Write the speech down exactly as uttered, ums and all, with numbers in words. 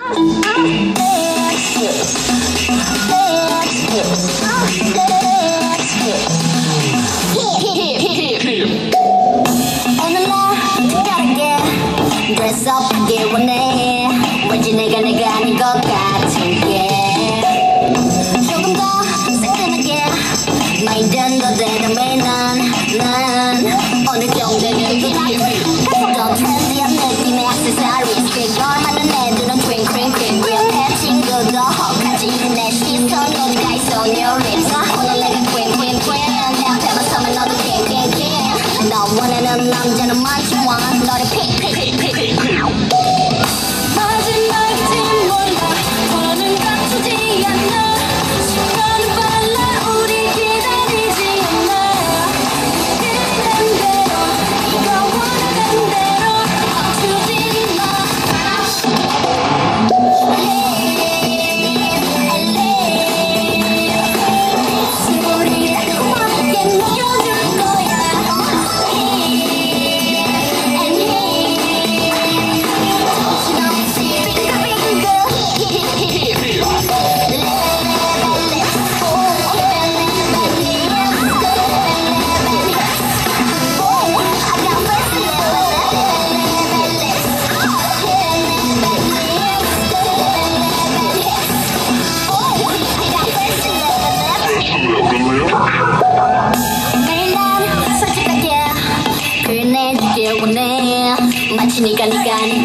Dress up 하길 원해 왠지 내가 내가 아닌 것 같은 게 조금 더 새끈하게 마인드는 더 대담해 난 난 어느 정도는 더 더 트렌디한 느낌의 액세서리즈 그걸 많은 애들은 twinkling twinkling 옆에 친구도 혹하지 내 시선 어디가 있어 on your lips 오늘 내가 queen queen queen 내 앞에만 서면 너도 king king king 너 원하는 남자는 많지만 너를 pick pick pick pick 마지막일지 몰라 더는 다투지 않아 시간은 빨라 우리 기다리지 않아 그런 대로 네가 원하는 대로 멈추지 마 우리 달콤하게 느껴줄 거야 매일 난 솔직하게 표현해주길 원해 마치 네가 네가 아닌